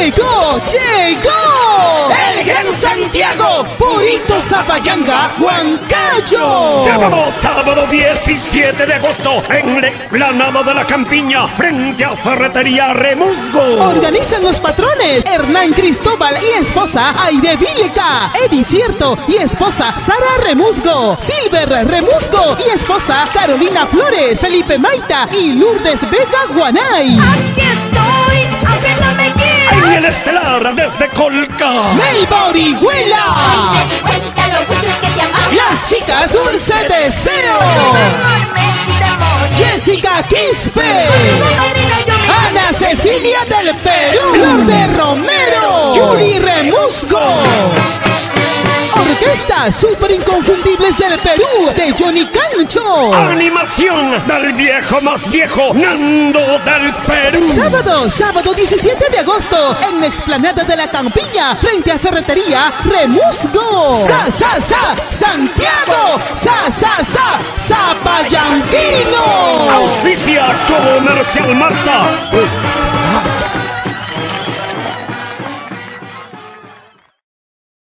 llegó, llegó. El Gran Santiago, Purito Zapayanga, Huancayo. Sábado 17 de agosto, en la explanada de la Campiña, frente a Ferretería Remusgo. Organizan los patrones Hernán Cristóbal y esposa Aide Villeca, Eddie Cierto y esposa Sara Remusgo, Silver Remusgo y esposa Carolina Flores, Felipe Maita y Lourdes Vega Guanay. Aquí estoy, aunque no me quieras. En el estelar desde Colca, Melba Orihuela. Ay, te di cuenta lo mucho que te amaba. Las chicas Dulce Deseo. Amor, me hiciste morir. Jessica Quispe. Contigo, madrina, yo me Ana Cecilia del Perú. Lourdes Romero. Yuri Remusgo. Orquesta Super Inconfundibles del Perú de Johnny Cancho. animación del viejo más viejo, Nando del Perú. Sábado 17 de agosto en la explanada de la Campiña frente a Ferretería Remusgo. Santiago. Zapayanquino. Auspicia Comercial Marta.